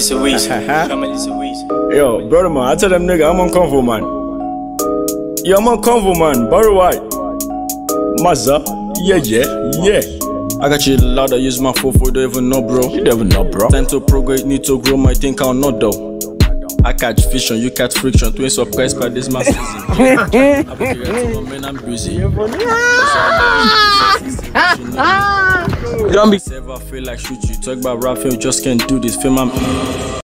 Lisa Weezy. Yo, brother man, I tell them nigga I'm on convo man. Yeah, I'm on convo man. Barry White. Mazza. Yeah. I got you louder, use my phone for you don't even know, bro. You never know, bro. Time to progress, need to grow, my think I'll not though. I catch fiction, you catch friction. Twin surprised by this mass season. I'm busy. Don't be ever feel like shoot you. Talk about rap film, just can't do this. Film I'm